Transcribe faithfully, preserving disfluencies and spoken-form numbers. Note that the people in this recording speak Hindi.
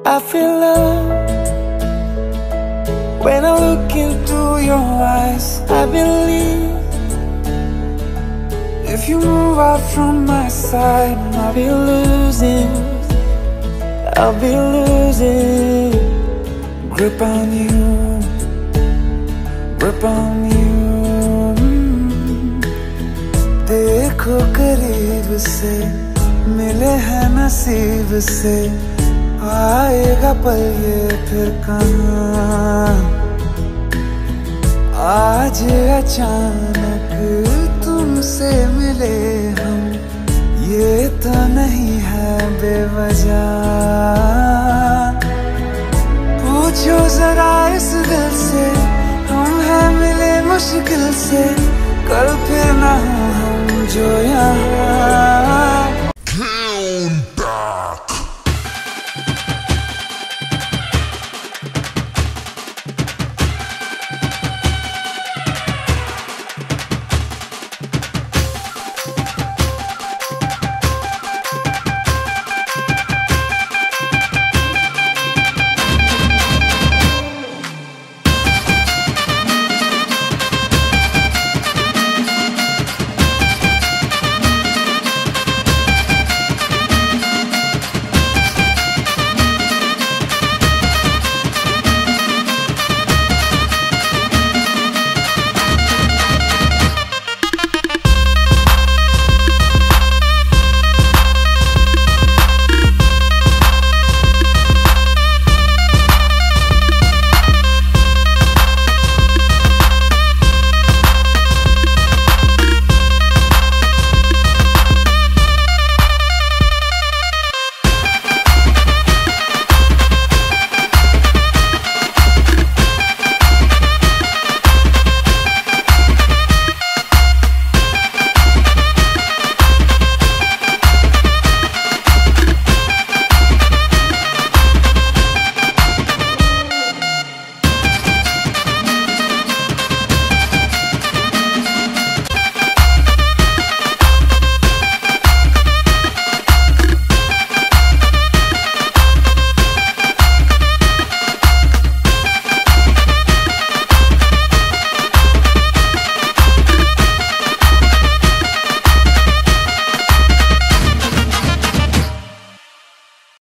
I feel love when I look into your eyes. I believe if you move out from my side, I'll be losing, I'll be losing grip on you, grip on you. देखो करीब से मिले हैं नसीब से, आएगा पल ये फिर कहाँ। आज अचानक तुमसे मिले हम, ये तो नहीं है बेवजह। पूछो जरा इस दिल से, हम हैं मिले मुश्किल से, कल फिर ना हो हम जो यहाँ।